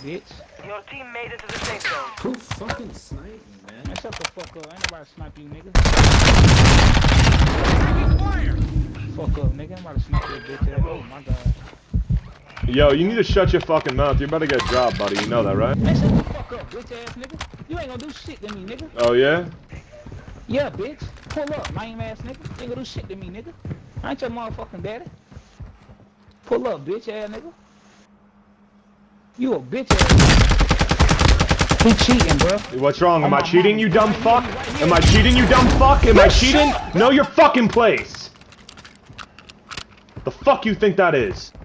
bitch. Your team made it to the safe zone. Who fucking sniped me, man? Man, shut the fuck up. Ain't nobody snipe you, nigga. Fuck up, nigga. Ain't nobody snipe you, bitch ass. Oh my god. Yo, you need to shut your fucking mouth. You're about to get dropped, buddy. You know that, right? Man, shut the fuck up, bitch ass nigga. You ain't gonna do shit to me, nigga. Oh, yeah? Yeah, bitch. Pull up, lame ass nigga. You ain't gonna do shit to me, nigga. I ain't your motherfucking daddy. Pull up, bitch ass nigga. You a bitch ass nigga. He cheating, bro. What's wrong? Am I cheating, you dumb fuck? Right Am I cheating, you dumb fuck? Am I cheating? shut up. Know your fucking place. The fuck you think that is?